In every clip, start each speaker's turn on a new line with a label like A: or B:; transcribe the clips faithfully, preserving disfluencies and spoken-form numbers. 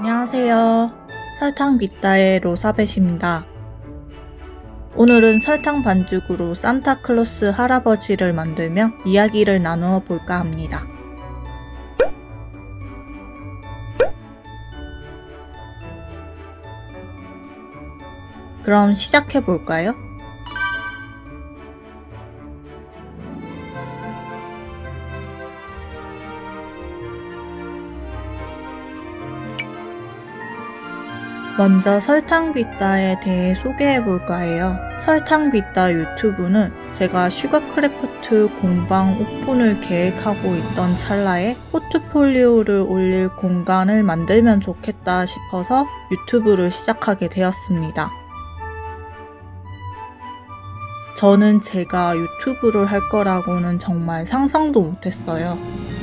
A: 안녕하세요. 설탕 빗다의 로사벳입니다. 오늘은 설탕 반죽으로 산타클로스 할아버지를 만들며 이야기를 나누어 볼까 합니다. 그럼 시작해 볼까요? 먼저 설탕 빗다에 대해 소개해 볼까 해요. 설탕 빗다 유튜브는 제가 슈거크래프트 공방 오픈을 계획하고 있던 찰나에 포트폴리오를 올릴 공간을 만들면 좋겠다 싶어서 유튜브를 시작하게 되었습니다. 저는 제가 유튜브를 할 거라고는 정말 상상도 못했어요.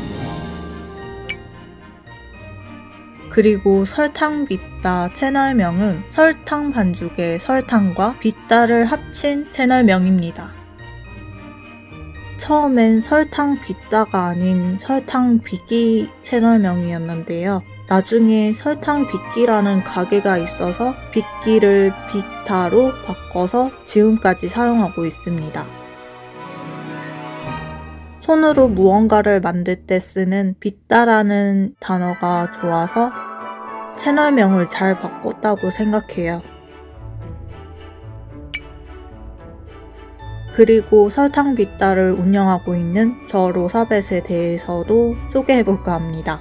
A: 그리고 설탕 빗다 채널명은 설탕 반죽의 설탕과 빗다를 합친 채널명입니다. 처음엔 설탕 빗다가 아닌 설탕 빗기 채널명이었는데요. 나중에 설탕 빗기라는 가게가 있어서 빗기를 빗다로 바꿔서 지금까지 사용하고 있습니다. 손으로 무언가를 만들 때 쓰는 빗다라는 단어가 좋아서 채널명을 잘 바꿨다고 생각해요. 그리고 설탕 빗다를 운영하고 있는 저 로사벳에 대해서도 소개해볼까 합니다.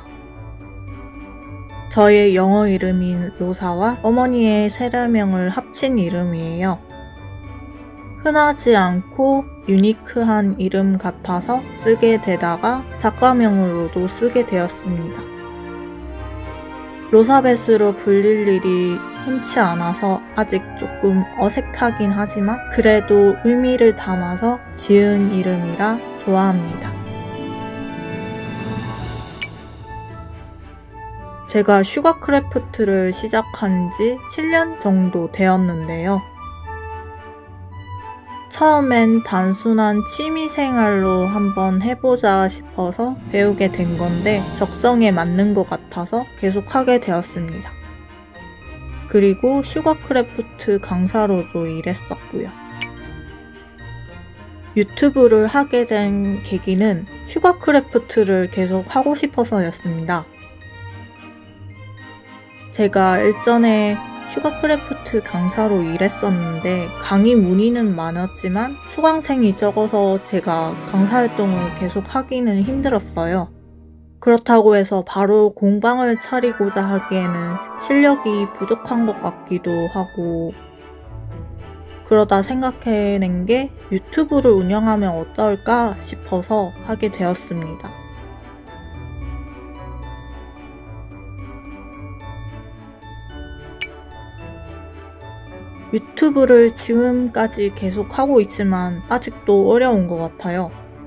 A: 저의 영어 이름인 로사와 어머니의 세례명을 합친 이름이에요. 흔하지 않고 유니크한 이름 같아서 쓰게 되다가 작가명으로도 쓰게 되었습니다. 로사벳으로 불릴 일이 흔치 않아서 아직 조금 어색하긴 하지만 그래도 의미를 담아서 지은 이름이라 좋아합니다. 제가 슈거크래프트를 시작한 지 칠 년 정도 되었는데요. 처음엔 단순한 취미생활로 한번 해보자 싶어서 배우게 된 건데 적성에 맞는 것 같아서 계속 하게 되었습니다. 그리고 슈거크래프트 강사로도 일했었고요. 유튜브를 하게 된 계기는 슈거크래프트를 계속 하고 싶어서였습니다. 제가 일전에 슈거크래프트 강사로 일했었는데 강의 문의는 많았지만 수강생이 적어서 제가 강사 활동을 계속 하기는 힘들었어요. 그렇다고 해서 바로 공방을 차리고자 하기에는 실력이 부족한 것 같기도 하고 그러다 생각해낸 게 유튜브를 운영하면 어떨까 싶어서 하게 되었습니다. 유튜브를 지금까지 계속 하고 있지만 아직도 어려운 것 같아요.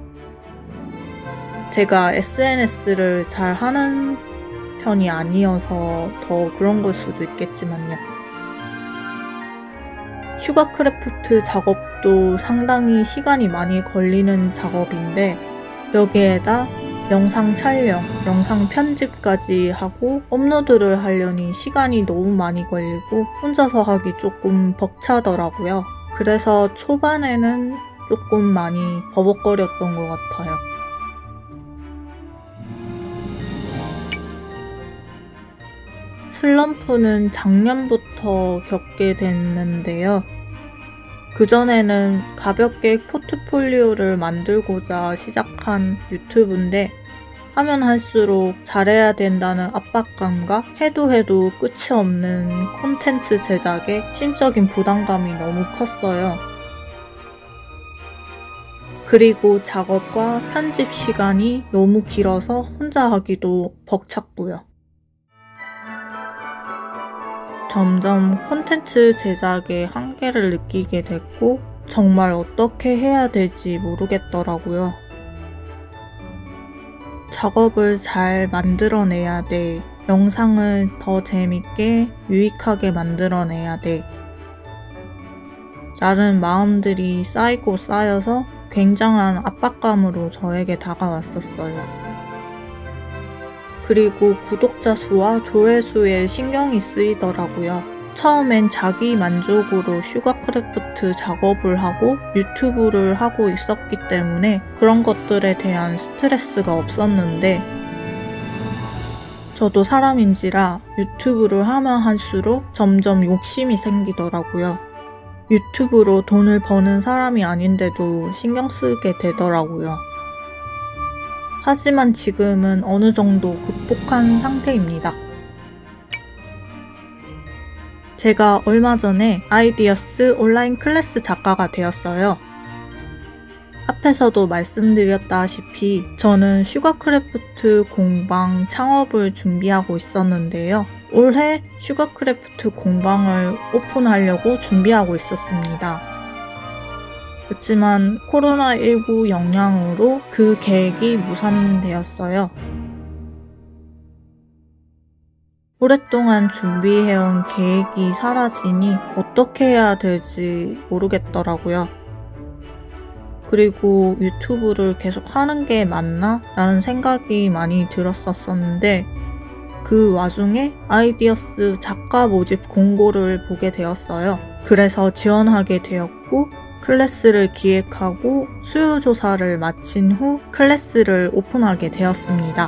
A: 제가 에스엔에스를 잘 하는 편이 아니어서 더 그런 걸 수도 있겠지만요. 슈거크래프트 작업도 상당히 시간이 많이 걸리는 작업인데 여기에다 영상 촬영, 영상 편집까지 하고 업로드를 하려니 시간이 너무 많이 걸리고 혼자서 하기 조금 벅차더라고요. 그래서 초반에는 조금 많이 버벅거렸던 것 같아요. 슬럼프는 작년부터 겪게 됐는데요. 그전에는 가볍게 포트폴리오를 만들고자 시작한 유튜브인데 하면 할수록 잘해야 된다는 압박감과 해도 해도 끝이 없는 콘텐츠 제작에 심적인 부담감이 너무 컸어요. 그리고 작업과 편집 시간이 너무 길어서 혼자 하기도 벅찼고요. 점점 콘텐츠 제작의 한계를 느끼게 됐고 정말 어떻게 해야 될지 모르겠더라고요. 작업을 잘 만들어내야 돼. 영상을 더 재밌게 유익하게 만들어내야 돼. 라는 마음들이 쌓이고 쌓여서 굉장한 압박감으로 저에게 다가왔었어요. 그리고 구독자 수와 조회수에 신경이 쓰이더라고요. 처음엔 자기 만족으로 슈가크래프트 작업을 하고 유튜브를 하고 있었기 때문에 그런 것들에 대한 스트레스가 없었는데, 저도 사람인지라 유튜브를 하면 할수록 점점 욕심이 생기더라고요. 유튜브로 돈을 버는 사람이 아닌데도 신경 쓰게 되더라고요. 하지만 지금은 어느 정도 극복한 상태입니다. 제가 얼마 전에 아이디어스 온라인 클래스 작가가 되었어요. 앞에서도 말씀드렸다시피 저는 슈가크래프트 공방 창업을 준비하고 있었는데요. 올해 슈가크래프트 공방을 오픈하려고 준비하고 있었습니다. 그렇지만 코로나십구 영향으로 그 계획이 무산되었어요. 오랫동안 준비해온 계획이 사라지니 어떻게 해야 될지 모르겠더라고요. 그리고 유튜브를 계속 하는 게 맞나? 라는 생각이 많이 들었었는데, 그 와중에 아이디어스 작가 모집 공고를 보게 되었어요. 그래서 지원하게 되었고, 클래스를 기획하고 수요 조사를 마친 후 클래스를 오픈하게 되었습니다.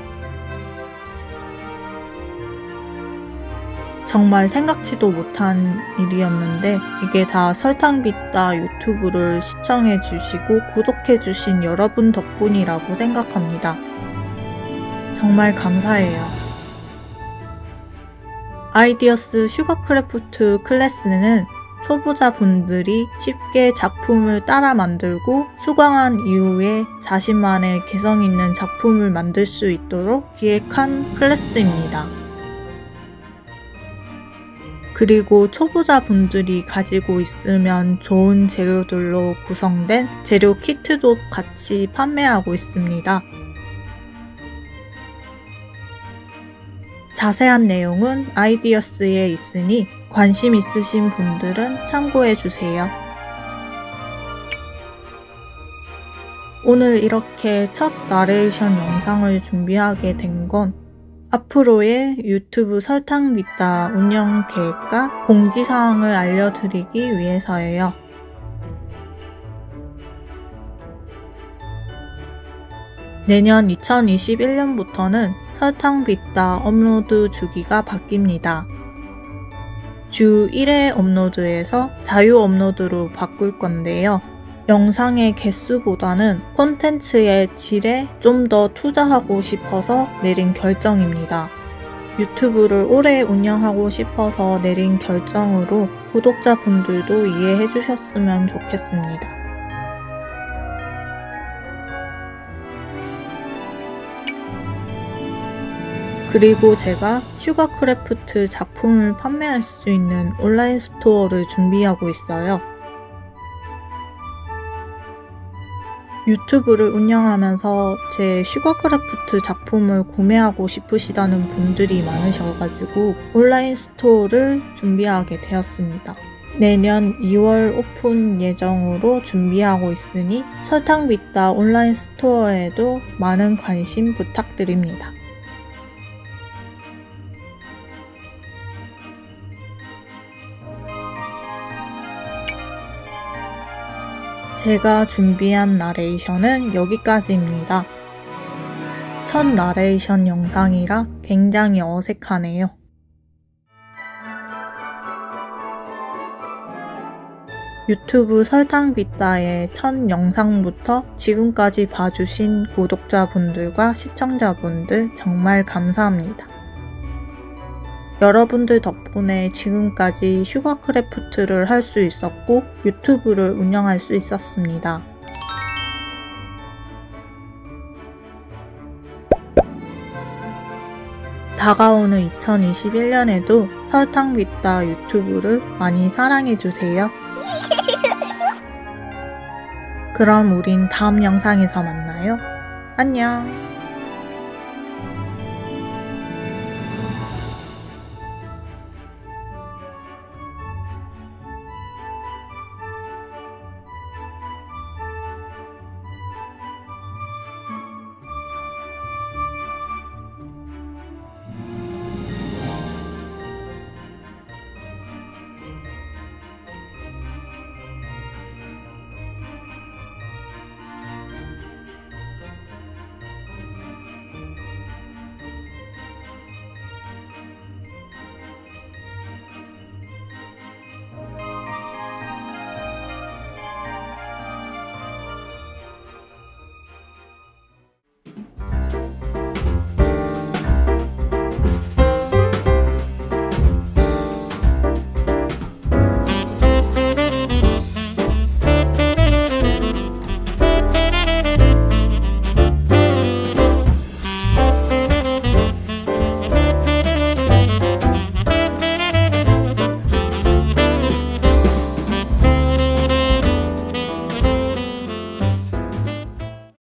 A: 정말 생각지도 못한 일이었는데 이게 다 설탕빗다 유튜브를 시청해주시고 구독해주신 여러분 덕분이라고 생각합니다. 정말 감사해요. 아이디어스 슈가크래프트 클래스는 초보자분들이 쉽게 작품을 따라 만들고 수강한 이후에 자신만의 개성 있는 작품을 만들 수 있도록 기획한 클래스입니다. 그리고 초보자분들이 가지고 있으면 좋은 재료들로 구성된 재료 키트도 같이 판매하고 있습니다. 자세한 내용은 아이디어스에 있으니 관심 있으신 분들은 참고해주세요. 오늘 이렇게 첫 나레이션 영상을 준비하게 된 건 앞으로의 유튜브 설탕빗다 운영 계획과 공지사항을 알려드리기 위해서예요. 내년 이천이십일 년부터는 설탕빗다 업로드 주기가 바뀝니다. 주 일 회 업로드에서 자유 업로드로 바꿀 건데요. 영상의 개수보다는 콘텐츠의 질에 좀 더 투자하고 싶어서 내린 결정입니다. 유튜브를 오래 운영하고 싶어서 내린 결정으로 구독자분들도 이해해 주셨으면 좋겠습니다. 그리고 제가 슈가크래프트 작품을 판매할 수 있는 온라인 스토어를 준비하고 있어요. 유튜브를 운영하면서 제 슈가크래프트 작품을 구매하고 싶으시다는 분들이 많으셔가지고 온라인 스토어를 준비하게 되었습니다. 내년 이월 오픈 예정으로 준비하고 있으니 설탕빗다 온라인 스토어에도 많은 관심 부탁드립니다. 제가 준비한 나레이션은 여기까지입니다. 첫 나레이션 영상이라 굉장히 어색하네요. 유튜브 설탕빗다의 첫 영상부터 지금까지 봐주신 구독자분들과 시청자분들 정말 감사합니다. 여러분들 덕분에 지금까지 슈가크래프트를 할 수 있었고 유튜브를 운영할 수 있었습니다. 다가오는 이천이십일 년에도 설탕빗다 유튜브를 많이 사랑해주세요. 그럼 우린 다음 영상에서 만나요. 안녕.